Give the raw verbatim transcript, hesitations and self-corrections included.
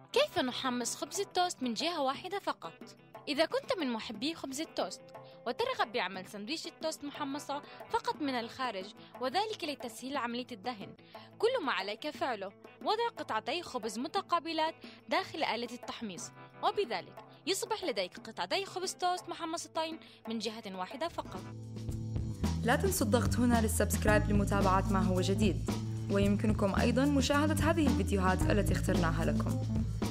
كيف نحمص خبز التوست من جهة واحدة فقط؟ إذا كنت من محبي خبز التوست وترغب بعمل سندويشة توست محمصة فقط من الخارج، وذلك لتسهيل عملية الدهن، كل ما عليك فعله وضع قطعتي خبز متقابلات داخل آلة التحميص، وبذلك يصبح لديك قطعتي خبز توست محمصتين من جهة واحدة فقط. لا تنسوا الضغط هنا للسبسكرايب لمتابعة ما هو جديد، ويمكنكم أيضاً مشاهدة هذه الفيديوهات التي اخترناها لكم.